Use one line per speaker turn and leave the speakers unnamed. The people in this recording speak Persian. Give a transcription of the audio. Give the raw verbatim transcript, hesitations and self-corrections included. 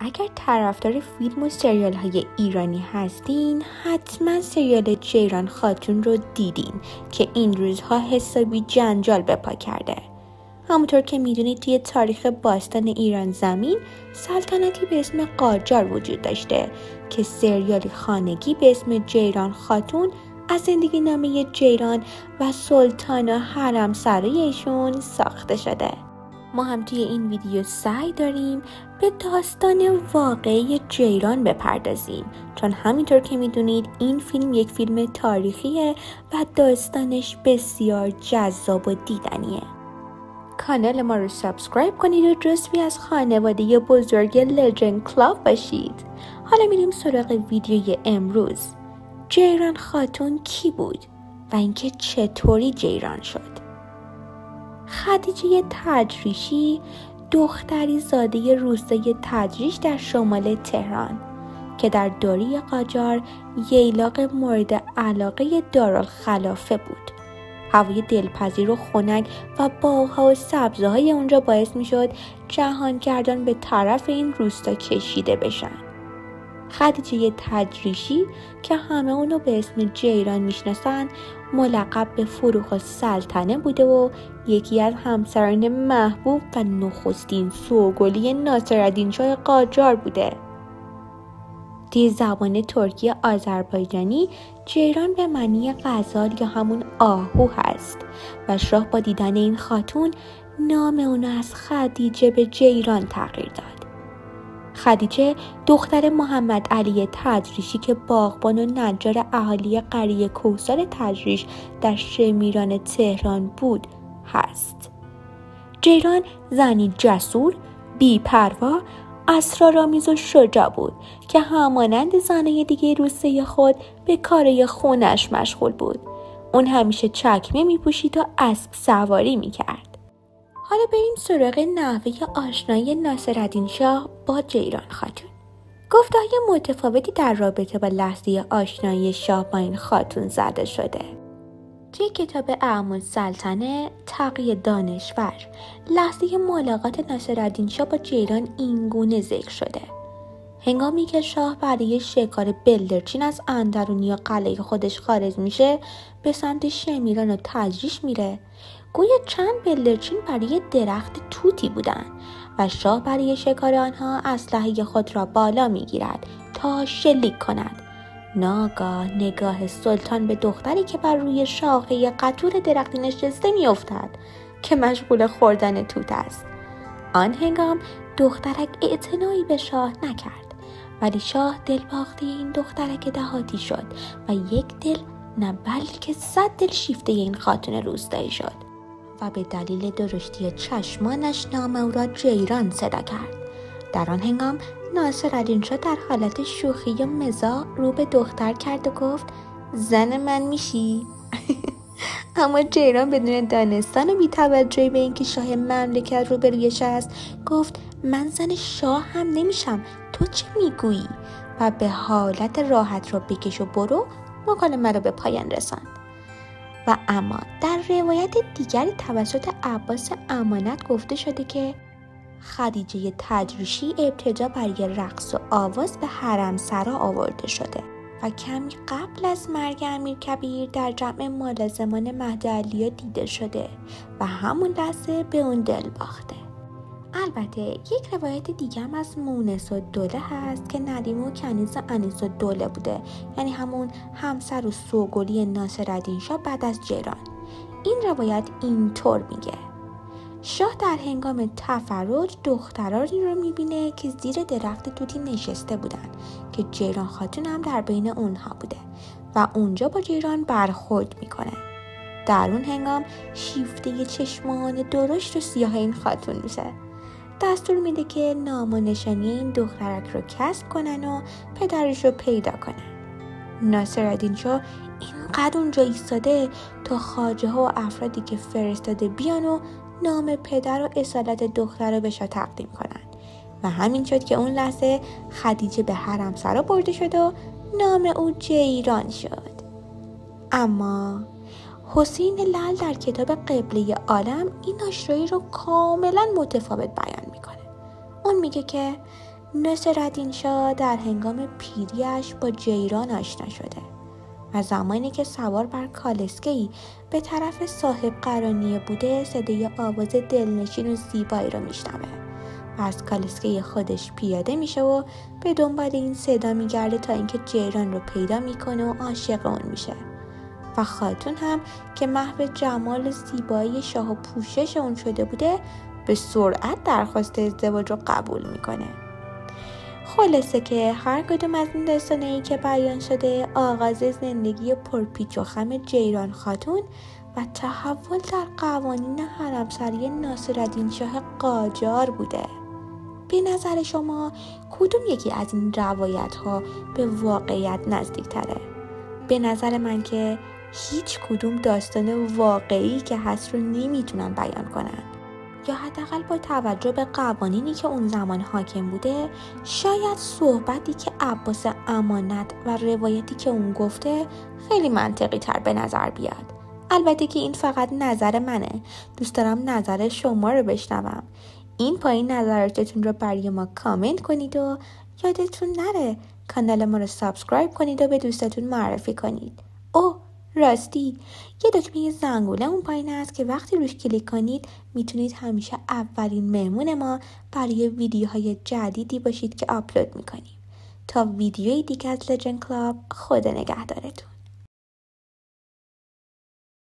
اگر طرفدار فیلم و سریال های ایرانی هستین حتما سریال جیران خاتون رو دیدین که این روزها حسابی جنجال به پا کرده. همونطور که میدونید توی تاریخ باستان ایران زمین سلطنتی به اسم قاجار وجود داشته که سریالی خانگی به اسم جیران خاتون از زندگی نامه جیران و سلطان و حرم سرایشون ساخته شده. ما هم توی این ویدیو سعی داریم به داستان واقعی جیران بپردازیم، چون همینطور که میدونید این فیلم یک فیلم تاریخیه و داستانش بسیار جذاب و دیدنیه. کانال ما رو سابسکرایب کنید و جزوی از خانواده بزرگ لجند کلاب باشید. حالا میریم سراغ ویدیوی امروز. جیران خاتون کی بود و اینکه چطوری جیران شد؟ خدیجه تجریشی دختری زاده روستای تجریش در شمال تهران که در دوره قاجار ییلاق مورد علاقه دارالخلافه بود. هوای دلپذیر و خنک و باغ‌ها و سبزه‌های اونجا باعث می‌شد جهانگردان به طرف این روستا کشیده بشن. خدیجه تجریشی که همه اونو به اسم جیران میشناسن ملقب به فروغ السلطنه بوده و یکی از همسران محبوب و نخستین سوگلی ناصرالدین شاه قاجار بوده. توی زبان ترکی آذربایجانی جیران به معنی غزال یا همون آهو هست و شاه با دیدن این خاتون نام اونو از خدیجه به جیران تغییر داد. خدیجه دختر محمد علی تجریشی که باغبان و نجار اهالی قریه کوثر تجریش در شمیران تهران بود هست. جیران زنی جسور، بی‌پروا، اسرارآمیز و شجاع بود که همانند زنای دیگه روسته خود به کارای خونش مشغول بود. اون همیشه چکمه می‌پوشید و اسب سواری می‌کرد. حالا بریم سراغ نحوه آشنایی ناصرالدین شاه با جیران خاتون. گفته‌های متفاوتی در رابطه با لحظه آشنایی شاه با این خاتون زده شده. توی کتاب اعمال السلطنه تقی دانشور لحظه ملاقات ناصرالدین شاه با جیران اینگونه ذکر شده: هنگامی که شاه برای شکار بلدرچین از اندرونی و قلعه خودش خارج میشه به سمت شمیران و تجریش میره. گویا چند بلدرچین برای درخت توتی بودن و شاه برای شکار آنها اسلحه خود را بالا میگیرد تا شلیک کند. ناگاه نگاه سلطان به دختری که بر روی شاخه قطور درختی نشسته میافتد که مشغول خوردن توت است. آن هنگام دخترک اعتنایی به شاه نکرد، ولی شاه دل باخته این دخترک دهاتی شد و یک دل نه بلکه صد دل شیفته این خاتون روستایی شد و به دلیل درشتی چشمانش نام او را جیران صدا کرد. در آن هنگام ناصرالدین شاه در حالت شوخی و مزاح رو به دختر کرد و گفت: زن من میشی؟ اما جیران بدون دانستن و بی توجهی به اینکه شاه مملکت رو برویش است گفت: من زن شاه هم نمیشم، تو چه میگویی؟ و به حالت راحت رو بکش و برو مکالمه رو به پایان رساند. و اما در روایت دیگری توسط عباس امانت گفته شده که خدیجه تجریشی ابتدا برای رقص و آواز به حرم سرا آورده شده و کمی قبل از مرگ امیرکبیر در جمع ملازمان مهد علی‌ها دیده شده و همون لحظه به اون دل باخته. البته یک روایت دیگه هم از مونس الدوله هست که ندیم و کنیز انیس الدوله بوده، یعنی همون همسر و سوگلی ناصرالدین شاه بعد از جیران. این روایت اینطور میگه: شاه در هنگام تفرج دخترانی رو میبینه که زیر درخت توتی نشسته بودن که جیران خاتون هم در بین اونها بوده و اونجا با جیران برخورد میکنه. در اون هنگام شیفته چشمان درشت و سیاه این خاتون میشه. دستور میده که نام و نشانی این دخترک رو کسب کنن و پدرش رو پیدا کنن. ناصرالدین شاه اینقدر اونجا ایستاده تا خواجه ها و افرادی که فرستاده بیان و نام پدر و اصالت دختر رو به شاه تقدیم کنن و همین شد که اون لحظه خدیجه به حرم سرا برده شد و نام او جیران شد. اما حسین لعل در کتاب قبله عالم این آشنایی رو کاملا متفاوت بیان میکنه. اون میگه که ناصرالدین شاه در هنگام پیریش با جیران آشنا شده و زمانی که سوار بر کالسکه‌ای به طرف صاحب قرانیه بوده صدای آواز دلنشین و زیبایی رو میشنوه و از کالسکه خودش پیاده میشه و به دنبال این صدا میگرده تا اینکه جیران رو پیدا میکنه و عاشق اون میشه و خاتون هم که محو جمال و زیبایی شاه و پوشش اون شده بوده به سرعت درخواست ازدواج رو قبول میکنه. خلاصه که هر کدوم از این داستانهایی که بیان شده آغاز زندگی پرپیچ و خم جیران خاتون و تحول در قوانین حرمسرای ناصرالدین شاه قاجار بوده. به نظر شما کدوم یکی از این روایت ها به واقعیت نزدیک تره؟ به نظر من که هیچ کدوم داستان واقعی که هست رو نمیتونن بیان کنن، یا حداقل با توجه به قوانینی که اون زمان حاکم بوده شاید صحبتی که عباس امانت و روایتی که اون گفته خیلی منطقی تر به نظر بیاد. البته که این فقط نظر منه، دوست دارم نظر شما رو بشنوم. این پایین نظراتتون رو برای ما کامنت کنید و یادتون نره کانال ما رو سابسکرایب کنید و به دوستاتون معرفی کنید. اوه راستی یه دکمه زنگوله اون پایین هست که وقتی روش کلیک کنید میتونید همیشه اولین مهمون ما برای ویدیوهای جدیدی باشید که آپلود میکنیم. تا ویدیوی دیگه از لجند کلاب، خدا نگهدارتون.